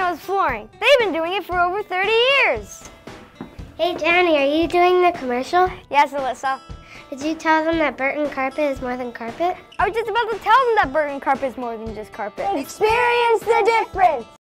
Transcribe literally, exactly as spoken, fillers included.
knows flooring. They've been doing it for over thirty years. Hey, Danny, are you doing the commercial? Yes, Alyssa. Did you tell them that Burton Carpet is more than carpet? I was just about to tell them that Burton Carpet is more than just carpet. Experience the difference!